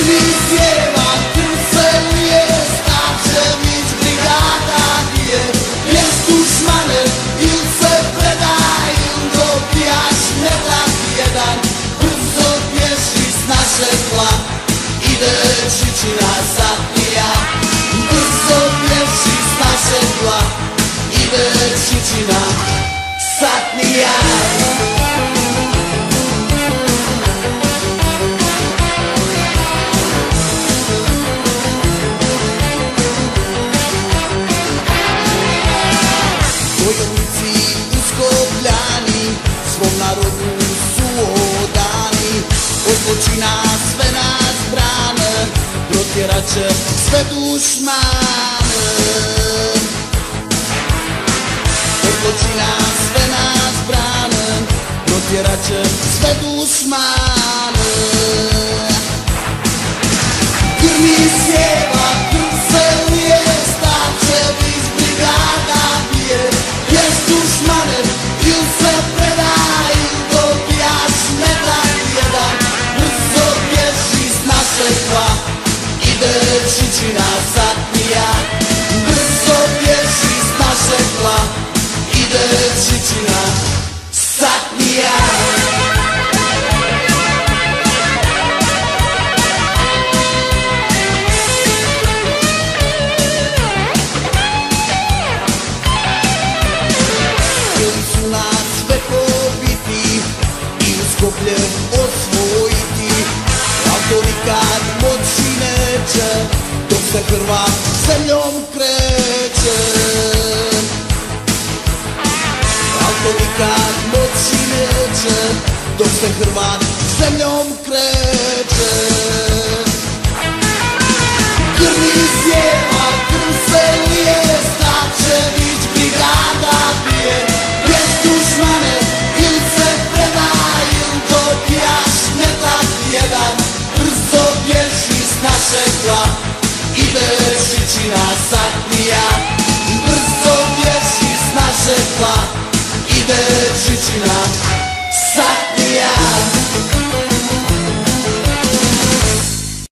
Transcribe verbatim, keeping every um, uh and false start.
Krwi ziewa, krw celuje, starcze mieć brigada bije. Jest duszmanem, il se predają, dobijasz medal jeden. Brzo pierwszy z nasze tła, idę życi nas zabija. Brzo pierwszy z nasze tła, idę życi nas zabija. Wojownicy uskoplani, swą narodu sułodani, odpoczyna swe nas brane, protieracze swe duszmany. Odpoczyna swe nas brane, protieracze swe duszmany. Krwi ziewa, krw celuje, starcze być brigada bije. Jest duszmanem, il se predają, dobijasz medal jeden. Brzo pierwszy z nasze tła, idę życi nas zabija. Brzo pierwszy z nasze tła, idę życi nas zabija. Skoplje osvojiti, autorikat moći neće, dok se Hrvat zemljom kreće. Autorikat moći neće, dok se Hrvat zemljom kreće. Krvi zjeva, krv se lije, Starčević brigada bije. Bez dušmane, il se predaju, dobijaš medal jedan. Brzo bježi s naše tla, ide žiči nas zabija.